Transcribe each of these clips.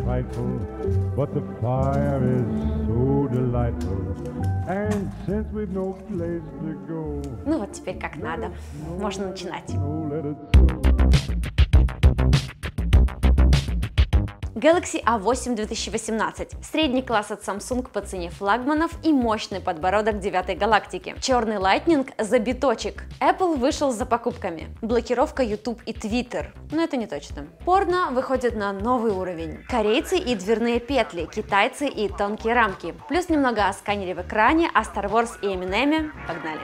frightful, but the fire is so delightful. And since we've no place to go, Ну вот теперь как надо. Можно начинать. no, let it snow. Galaxy A8 2018. Средний класс от Samsung по цене флагманов и мощный подбородок девятой галактики. Черный Lightning за биточек. Apple вышел за покупками. Блокировка YouTube и Twitter. Но это не точно. Порно выходит на новый уровень. Корейцы и дверные петли, китайцы и тонкие рамки. Плюс немного о сканере в экране, о Star Wars и Eminem. Погнали!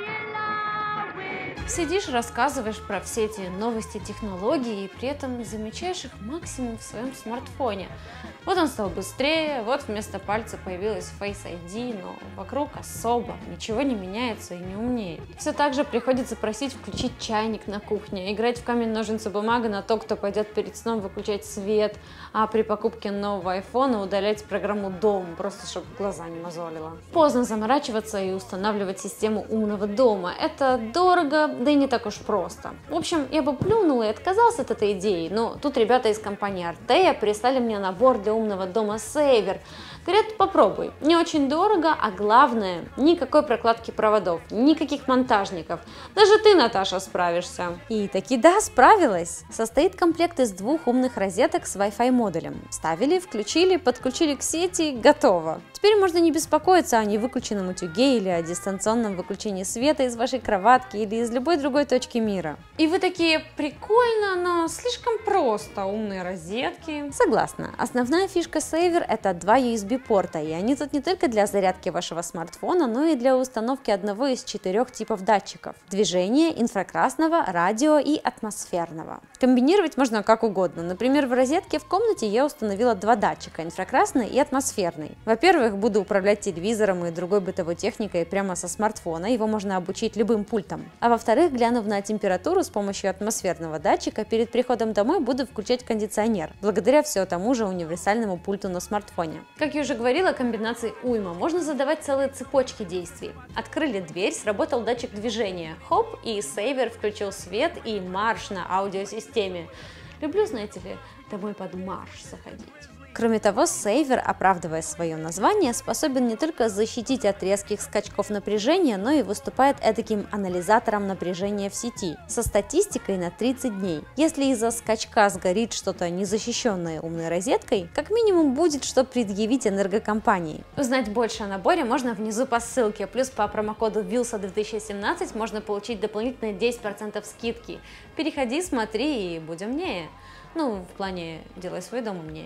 Сидишь, рассказываешь про все эти новости технологий и при этом замечаешь их максимум в своем смартфоне. Вот он стал быстрее, вот вместо пальца появилась Face ID, но вокруг особо ничего не меняется и не умнеет. Все так же приходится просить включить чайник на кухне, играть в камень, ножницы, бумага на то, кто пойдет перед сном выключать свет, а при покупке нового айфона удалять программу «Дом», просто чтобы глаза не мозолило. Поздно заморачиваться и устанавливать систему умного дома. Это дорого, да и не так уж просто. В общем, я бы плюнул и отказался от этой идеи, но тут ребята из компании Артея прислали мне набор для умного дома Saver. Говорят, попробуй. Не очень дорого, а главное, никакой прокладки проводов, никаких монтажников. Даже ты, Наташа, справишься. И таки да, справилась. Состоит комплект из двух умных розеток с Wi-Fi модулем. Вставили, включили, подключили к сети, готово. Теперь можно не беспокоиться о невыключенном утюге или о дистанционном выключении света из вашей кроватки или из любой другой точки мира. И вы такие, прикольно, но слишком просто, умные розетки. Согласна. Основная фишка Saver — это два USB-порта, и они тут не только для зарядки вашего смартфона, но и для установки одного из 4 типов датчиков – движения, инфракрасного, радио и атмосферного. Комбинировать можно как угодно. Например, в розетке в комнате я установила два датчика – инфракрасный и атмосферный. Во-первых, буду управлять телевизором и другой бытовой техникой прямо со смартфона, его можно обучить любым пультом. А во-вторых, глянув на температуру с помощью атмосферного датчика, перед приходом домой буду включать кондиционер, благодаря все тому же универсальному пульту на смартфоне. Как я уже говорила, комбинаций уйма. Можно задавать целые цепочки действий. Открыли дверь, сработал датчик движения. Хоп, и Saver включил свет и марш на аудиосистеме. Люблю, знаете ли, домой под марш заходить. Кроме того, Saver, оправдывая свое название, способен не только защитить от резких скачков напряжения, но и выступает эдаким анализатором напряжения в сети, со статистикой на 30 дней. Если из-за скачка сгорит что-то незащищенное умной розеткой, как минимум будет что предъявить энергокомпании. Узнать больше о наборе можно внизу по ссылке, плюс по промокоду WILSA 2017 можно получить дополнительные 10% скидки. Переходи, смотри и будь умнее. Ну, в плане, делай свой дом умнее.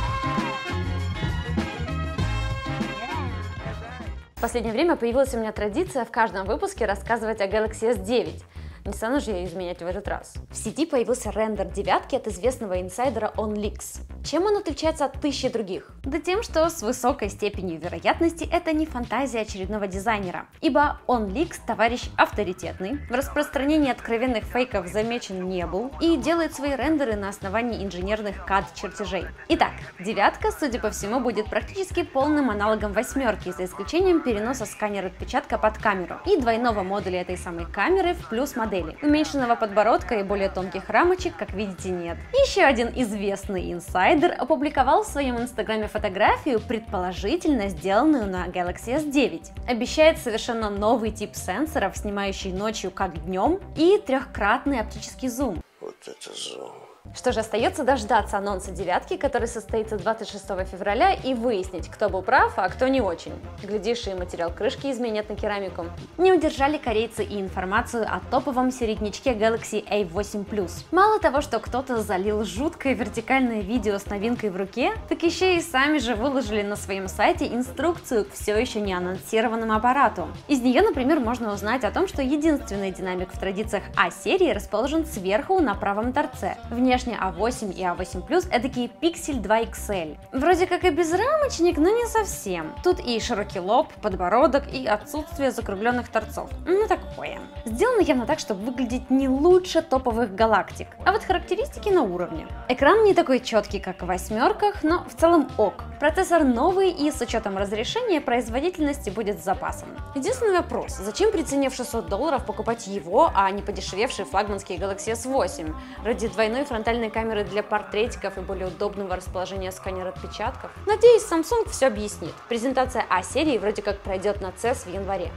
В последнее время появилась у меня традиция в каждом выпуске рассказывать о Galaxy S9. Не стану же я изменять в этот раз. В сети появился рендер девятки от известного инсайдера OnLeaks. Чем он отличается от тысячи других? Да тем, что с высокой степенью вероятности это не фантазия очередного дизайнера. Ибо OnLeaks товарищ авторитетный, в распространении откровенных фейков замечен не был и делает свои рендеры на основании инженерных CAD-чертежей. Итак, девятка, судя по всему, будет практически полным аналогом восьмерки, за исключением переноса сканера отпечатка под камеру и двойного модуля этой самой камеры в плюс модели. Уменьшенного подбородка и более тонких рамочек, как видите, нет. Еще один известный инсайдер опубликовал в своем инстаграме фотографию, предположительно сделанную на Galaxy S9. Обещает совершенно новый тип сенсоров, снимающий ночью как днем, и трехкратный оптический зум. Вот это зум. Что же, остается дождаться анонса девятки, который состоится 26 февраля, и выяснить, кто был прав, а кто не очень. Глядишь, и материал крышки изменят на керамику. Не удержали корейцы и информацию о топовом середнячке Galaxy A8 Plus. Мало того, что кто-то залил жуткое вертикальное видео с новинкой в руке, так еще и сами же выложили на своем сайте инструкцию к все еще не анонсированному аппарату. Из нее, например, можно узнать о том, что единственный динамик в традициях А-серии расположен сверху на правом торце. Внешне A8 и A8 Plus эдакий Pixel 2 XL. Вроде как и безрамочник, но не совсем. Тут и широкий лоб, подбородок и отсутствие закругленных торцов. Ну такое. Сделано явно так, чтобы выглядеть не лучше топовых галактик. А вот характеристики на уровне. Экран не такой четкий, как в восьмерках, но в целом ок. Процессор новый и с учетом разрешения производительности будет с запасом. Единственный вопрос, зачем при цене в $600 покупать его, а не подешевевший флагманский Galaxy S8? Ради двойной фронтальной камеры для портретиков и более удобного расположения сканера отпечатков? Надеюсь, Samsung все объяснит. Презентация А-серии вроде как пройдет на CES в январе.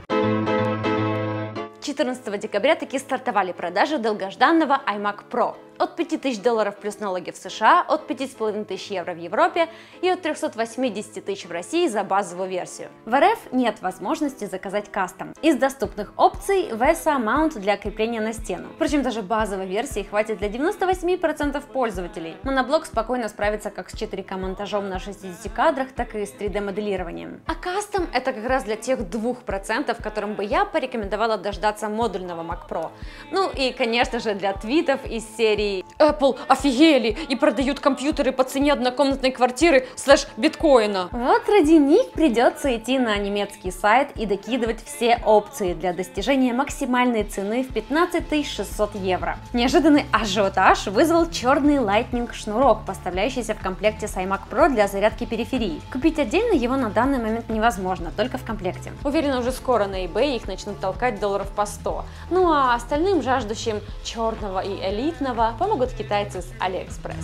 14 декабря таки стартовали продажи долгожданного iMac Pro. От $5000 плюс налоги в США, от 5500 евро в Европе и от 380 тысяч в России за базовую версию. В РФ нет возможности заказать кастом. Из доступных опций VESA Mount для крепления на стену. Впрочем, даже базовой версии хватит для 98% пользователей. Моноблок спокойно справится как с 4К монтажом на 60 кадрах, так и с 3D моделированием. А кастом это как раз для тех 2%, которым бы я порекомендовала дождаться модульного Mac Pro. Ну и, конечно же, для твитов из серии Apple офигели и продают компьютеры по цене однокомнатной квартиры / биткоина. Вот ради них придется идти на немецкий сайт и докидывать все опции для достижения максимальной цены в 15 600 евро. Неожиданный ажиотаж вызвал черный Lightning шнурок, поставляющийся в комплекте с iMac Pro для зарядки периферии. Купить отдельно его на данный момент невозможно, только в комплекте. Уверена, уже скоро на eBay их начнут толкать долларов по 100. Ну а остальным жаждущим черного и элитного помогут китайцы с AliExpress.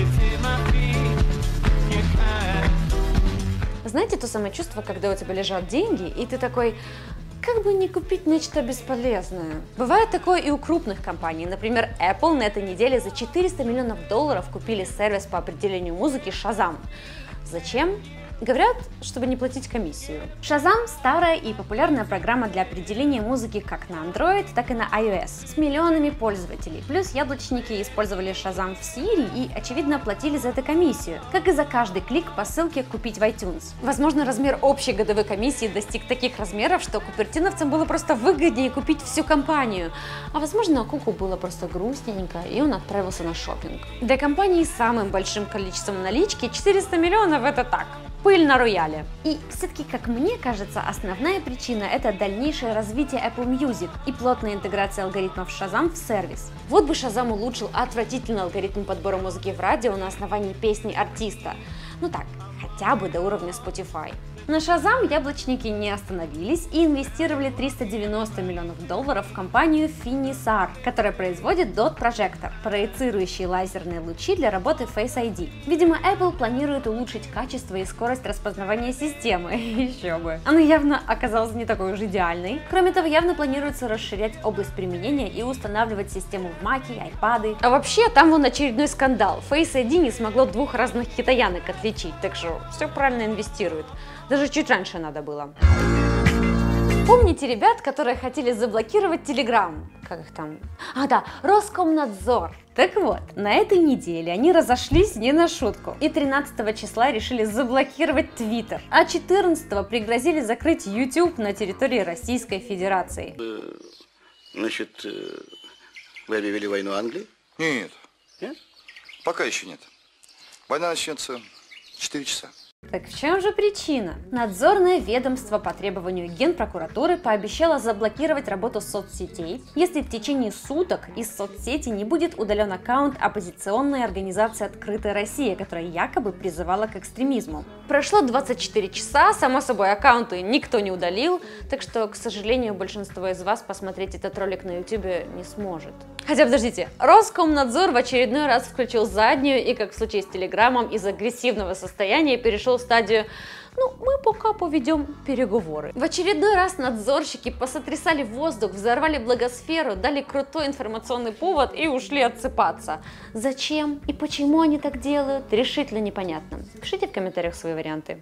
Знаете то самое чувство, когда у тебя лежат деньги, и ты такой, как бы не купить нечто бесполезное? Бывает такое и у крупных компаний. Например, Apple на этой неделе за $400 миллионов купили сервис по определению музыки Shazam. Зачем? Говорят, чтобы не платить комиссию. Shazam – старая и популярная программа для определения музыки как на Android, так и на iOS, с миллионами пользователей. Плюс яблочники использовали Shazam в Siri и, очевидно, платили за это комиссию, как и за каждый клик по ссылке «Купить в iTunes». Возможно, размер общей годовой комиссии достиг таких размеров, что купертиновцам было просто выгоднее купить всю компанию. А возможно, Куку было просто грустненько, и он отправился на шопинг. Для компании с самым большим количеством налички 400 миллионов – это так. Пыль на рояле. И все-таки, как мне кажется, основная причина – это дальнейшее развитие Apple Music и плотная интеграция алгоритмов Shazam в сервис. Вот бы Shazam улучшил отвратительный алгоритм подбора музыки в радио на основании песни артиста. Ну так, хотя бы до уровня Spotify. На Shazam яблочники не остановились и инвестировали $390 миллионов в компанию Finisar, которая производит DOT-прожектор, проецирующий лазерные лучи для работы Face ID. Видимо, Apple планирует улучшить качество и скорость распознавания системы. Еще бы. Она явно оказалась не такой уж идеальной. Кроме того, явно планируется расширять область применения и устанавливать систему в Mac, iPad. А вообще, там вон очередной скандал. Face ID не смогло двух разных китаянок отличить, так что все правильно инвестирует. Даже чуть раньше надо было. Помните ребят, которые хотели заблокировать Telegram? Как их там? А, да, Роскомнадзор. Так вот, на этой неделе они разошлись не на шутку. И 13 числа решили заблокировать Twitter, а 14 пригрозили закрыть YouTube на территории Российской Федерации. Значит, вы объявили войну Англии? Нет. Нет? Пока еще нет. Война начнется в 4 часа. Так в чем же причина? Надзорное ведомство по требованию Генпрокуратуры пообещало заблокировать работу соцсетей, если в течение суток из соцсети не будет удален аккаунт оппозиционной организации «Открытая Россия», которая якобы призывала к экстремизму. Прошло 24 часа, само собой, аккаунты никто не удалил, так что, к сожалению, большинство из вас посмотреть этот ролик на YouTube не сможет. Хотя, подождите, Роскомнадзор в очередной раз включил заднюю и, как в случае с Телеграмом, из агрессивного состояния перешел в стадию «ну, мы пока поведем переговоры». В очередной раз надзорщики посотрясали воздух, взорвали благосферу, дали крутой информационный повод и ушли отсыпаться. Зачем и почему они так делают, решительно непонятно. Пишите в комментариях свои варианты.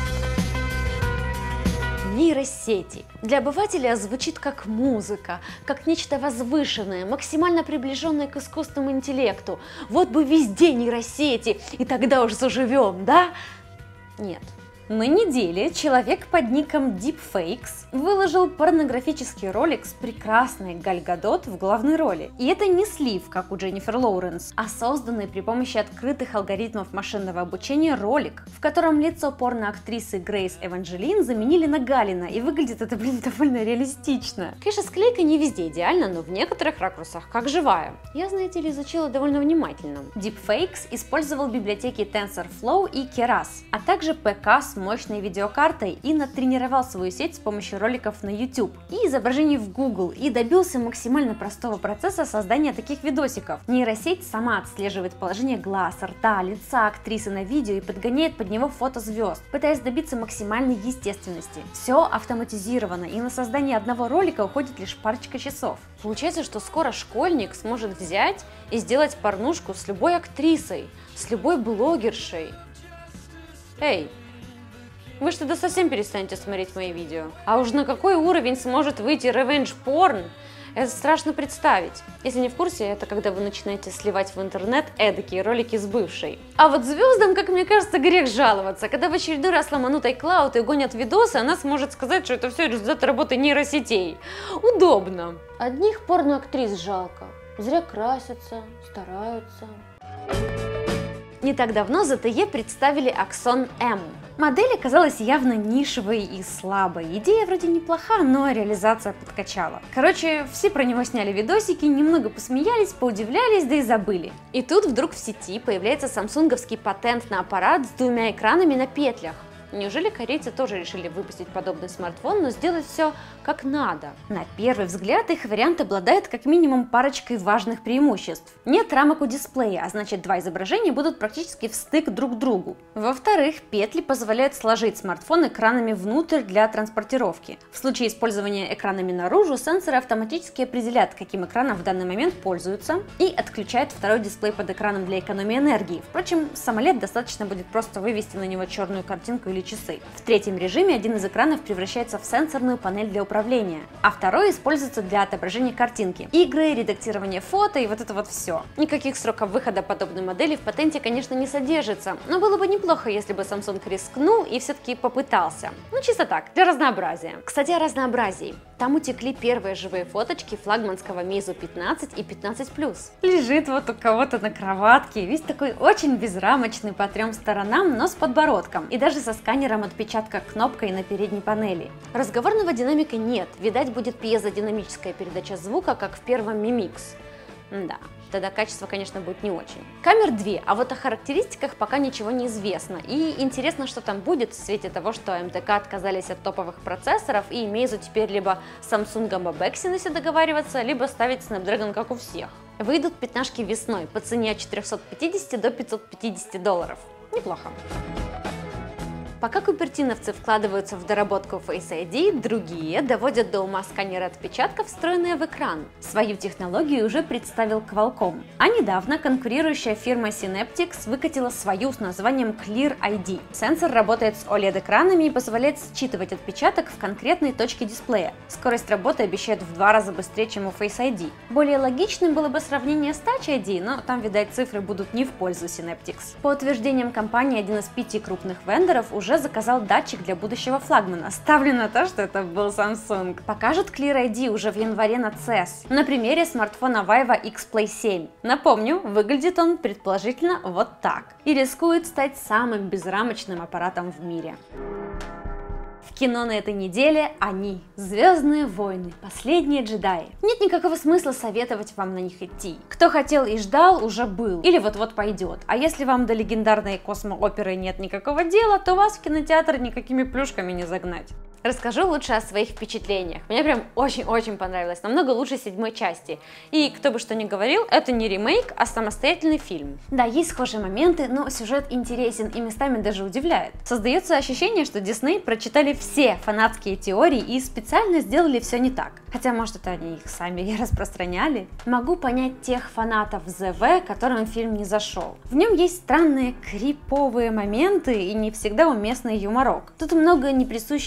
Нейросети. Для обывателя звучит как музыка, как нечто возвышенное, максимально приближенное к искусственному интеллекту. Вот бы везде нейросети, и тогда уж заживем, да? Нет. На неделе человек под ником Deepfakes выложил порнографический ролик с прекрасной Галь Гадот в главной роли. И это не слив, как у Дженнифер Лоуренс, а созданный при помощи открытых алгоритмов машинного обучения ролик, в котором лицо порноактрисы Грейс Эванжелин заменили на Галина, и выглядит это, довольно реалистично. Конечно, склейка не везде идеальна, но в некоторых ракурсах как живая. Я, знаете ли, изучила довольно внимательно. Deepfakes использовал библиотеки TensorFlow и Keras, а также ПК с мощной видеокартой и натренировал свою сеть с помощью роликов на YouTube и изображений в Google и добился максимально простого процесса создания таких видосиков. Нейросеть сама отслеживает положение глаз, рта, лица актрисы на видео и подгоняет под него фото звезд, пытаясь добиться максимальной естественности. Все автоматизировано, и на создание одного ролика уходит лишь парочка часов. Получается, что скоро школьник сможет взять и сделать порнушку с любой актрисой, с любой блогершей. Эй! Вы что, да совсем перестанете смотреть мои видео? А уж на какой уровень сможет выйти ревенж-порн, это страшно представить. Если не в курсе, это когда вы начинаете сливать в интернет эдакие ролики с бывшей. А вот звездам, как мне кажется, грех жаловаться. Когда в очередной раз ломанут iCloud и гонят видосы, она сможет сказать, что это все результат работы нейросетей. Удобно. Одних порноактрис жалко. Зря красятся, стараются. Не так давно ZTE представили Axon M. Модель оказалась явно нишевой и слабой. Идея вроде неплоха, но реализация подкачала. Короче, все про него сняли видосики, немного посмеялись, поудивлялись, да и забыли. И тут вдруг в сети появляется самсунговский патент на аппарат с двумя экранами на петлях. Неужели корейцы тоже решили выпустить подобный смартфон, но сделать все как надо? На первый взгляд их вариант обладает как минимум парочкой важных преимуществ. Нет рамок у дисплея, а значит два изображения будут практически встык друг к другу. Во-вторых, петли позволяют сложить смартфон экранами внутрь для транспортировки. В случае использования экранами наружу сенсоры автоматически определят, каким экраном в данный момент пользуются, и отключают второй дисплей под экраном для экономии энергии. Впрочем, с AMOLED достаточно будет просто вывести на него черную картинку или часы. В третьем режиме один из экранов превращается в сенсорную панель для управления, а второй используется для отображения картинки. Игры, редактирование фото и вот это вот все. Никаких сроков выхода подобной модели в патенте, конечно, не содержится, но было бы неплохо, если бы Samsung рискнул и все-таки попытался. Ну, чисто так, для разнообразия. Кстати, о разнообразии. Там утекли первые живые фоточки флагманского Meizu 15 и 15+. Лежит вот у кого-то на кроватке, весь такой очень безрамочный по трем сторонам, но с подбородком, и даже со сканером отпечатка кнопкой на передней панели. Разговорного динамика нет, видать будет пьезодинамическая передача звука, как в первом Mi Mix. Да, тогда качество, конечно, будет не очень. Камер 2, а вот о характеристиках пока ничего не известно. И интересно, что там будет в свете того, что МТК отказались от топовых процессоров, и Meizu теперь либо с Samsung об Exynos договариваться, либо ставить Snapdragon, как у всех. Выйдут пятнашки весной по цене от 450 до $550. Неплохо. Пока купертиновцы вкладываются в доработку Face ID, другие доводят до ума сканеры отпечатков, встроенные в экран. Свою технологию уже представил Qualcomm. А недавно конкурирующая фирма Synaptics выкатила свою с названием Clear ID. Сенсор работает с OLED-экранами и позволяет считывать отпечаток в конкретной точке дисплея. Скорость работы обещает в 2 раза быстрее, чем у Face ID. Более логичным было бы сравнение с Touch ID, но там, видать, цифры будут не в пользу Synaptics. По утверждениям компании, один из 5 крупных вендоров уже заказал датчик для будущего флагмана. Ставлю на то, что это был Samsung. Покажут Clear ID уже в январе на CES на примере смартфона Vivo X Play 7. Напомню, выглядит он предположительно вот так и рискует стать самым безрамочным аппаратом в мире. В кино на этой неделе они – «Звездные войны. Последние джедаи». Нет никакого смысла советовать вам на них идти. Кто хотел и ждал, уже был. Или вот-вот пойдет. А если вам до легендарной космооперы нет никакого дела, то вас в кинотеатр никакими плюшками не загнать. Расскажу лучше о своих впечатлениях. Мне прям очень-очень понравилось, намного лучше 7-й части. И кто бы что ни говорил, это не ремейк, а самостоятельный фильм. Да, есть схожие моменты, но сюжет интересен и местами даже удивляет. Создается ощущение, что Disney прочитали все фанатские теории и специально сделали все не так. Хотя, может, это они их сами и распространяли. Могу понять тех фанатов ЗВ, которым фильм не зашел. В нем есть странные криповые моменты и не всегда уместный юморок. Тут много неприсущей остальной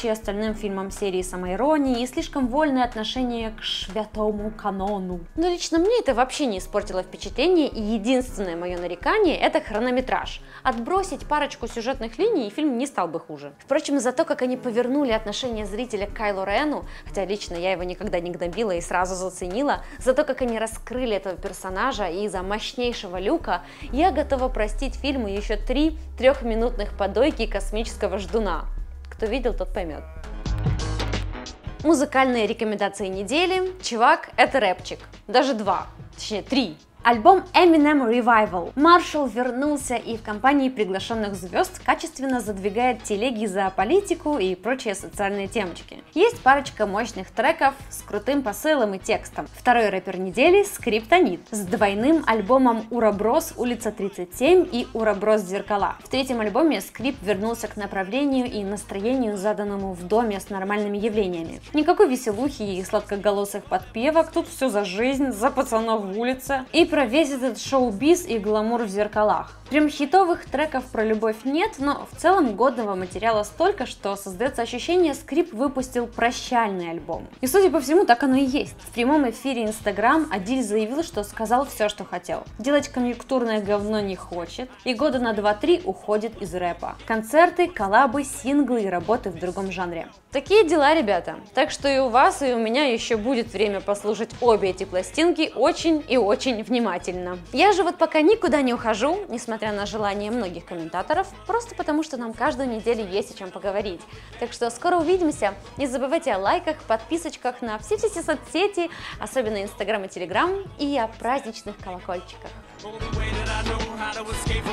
остальным фильмам серии самоиронии и слишком вольное отношение к святому канону. Но лично мне это вообще не испортило впечатление, и единственное мое нарекание — это хронометраж. Отбросить парочку сюжетных линий, и фильм не стал бы хуже. Впрочем, за то, как они повернули отношение зрителя к Кайлу Рену, хотя лично я его никогда не гнобила и сразу заценила, за то, как они раскрыли этого персонажа и за мощнейшего Люка, я готова простить фильму еще 3 трехминутных подойки космического ждуна. Кто видел, тот поймет. Музыкальные рекомендации недели. Чувак, это рэпчик. Даже 2, точнее 3. Альбом Eminem Revival. Маршалл вернулся и в компании приглашенных звезд качественно задвигает телеги за политику и прочие социальные темочки. Есть парочка мощных треков с крутым посылом и текстом. Второй рэпер недели — Скриптонит с двойным альбомом Ураброс Улица 37 и Ураброс Зеркала. В третьем альбоме Скрип вернулся к направлению и настроению, заданному в доме с нормальными явлениями. Никакой веселухи и сладкоголосых подпевок, тут все за жизнь, за пацанов в улице и про весь этот шоу-биз и гламур в зеркалах. Прям хитовых треков про любовь нет, но в целом годного материала столько, что создается ощущение, Скрип выпустил прощальный альбом. И судя по всему, так оно и есть. В прямом эфире Instagram Адиль заявил, что сказал все, что хотел. Делать конъюнктурное говно не хочет и года на 2-3 уходит из рэпа. Концерты, коллабы, синглы и работы в другом жанре. Такие дела, ребята. Так что и у вас, и у меня еще будет время послушать обе эти пластинки очень и очень внимательно. Я же вот пока никуда не ухожу, несмотря на желание многих комментаторов, просто потому что нам каждую неделю есть о чем поговорить. Так что скоро увидимся. Не забывайте о лайках, подписочках на все соцсети, особенно Инстаграм и Телеграм, и о праздничных колокольчиках.